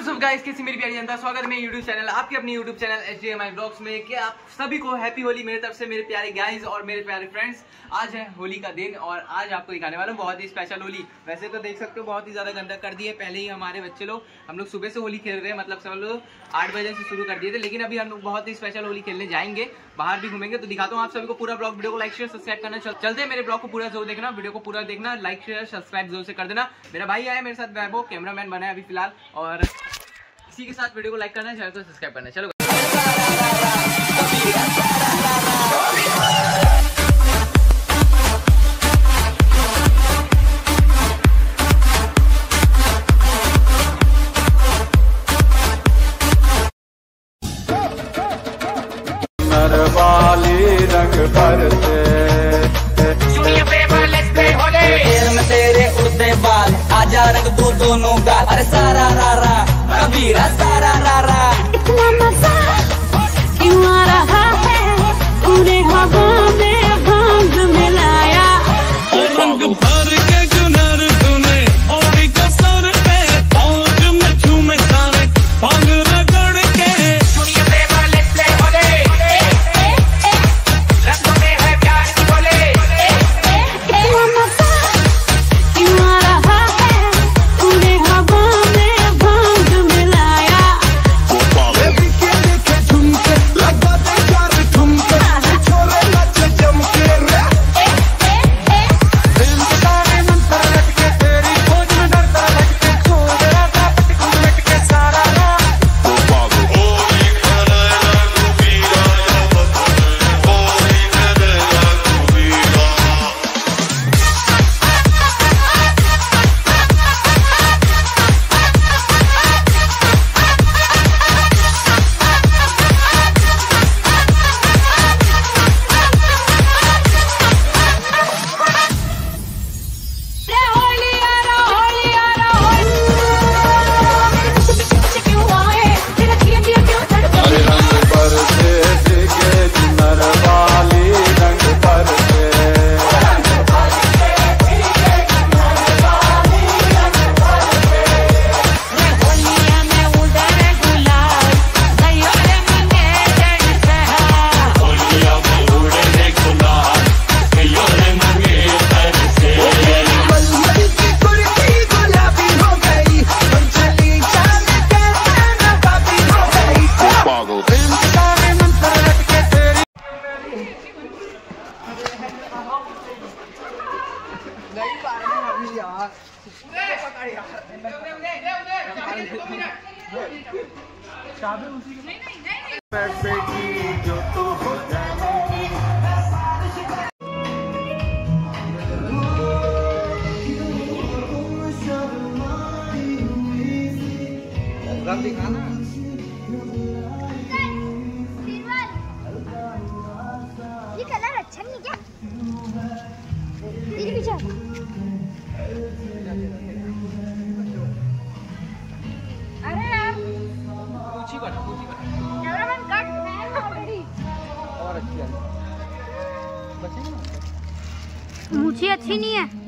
What's up guys, कैसी मेरी प्यारी जनता, स्वागत है मेरे यूट्यूब चैनल, आपके अपने यूट्यूब चैनल HDMI ब्लॉग्स में। कि आप सभी को हैप्पी होली मेरी तरफ से, मेरे प्यारे गाइस और मेरे प्यारे फ्रेंड्स। आज है होली का दिन और आज आपको दिखाने वाला हूँ बहुत ही स्पेशल होली। वैसे तो देख सकते हो बहुत ही ज्यादा गंदा कर दिए पहले ही हमारे बच्चे लोग। हम लोग सुबह से होली खेल रहे हैं, मतलब सब लोग 8 बजे से शुरू कर दिए थे, लेकिन अभी हम लोग बहुत ही स्पेशल होली खेलने जाएंगे, बाहर भी घूमेंगे। तो दिखाता हूँ आप सभी को पूरा ब्लॉग। वीडियो को लाइक शेयर सब्सक्राइब करना। चलते हैं, मेरे ब्लॉग को पूरा जरूर देखना, वीडियो को पूरा देखना, लाइक शेयर सब्सक्राइब जरूर से कर देना। मेरा भाई आया मेरे साथ, वैभव कैमरामैन बना है अभी फिलहाल, और इसी के साथ वीडियो को लाइक करना, चैनल को सब्सक्राइब करना। चलो नरवाली रंग भरते तेरे उड़ते बाल, आजा रंग दो दोनों गाल। अरे सारा रारा कबीरा सारा रारा। इतना मजा क्यों आ रहा है, पूरे हवा में भांग मिलाया। रंग भर के जुनर तूने और कसर पे पौध में झूमे सारे भांग रगड़ के। जो तो हो दिखाना। ये कलर अच्छा नहीं क्या? मेरे पीछे अरे यार पूछी बना कैमरामैन कट है ऑलरेडी। और अच्छी है, मुझे अच्छी नहीं है।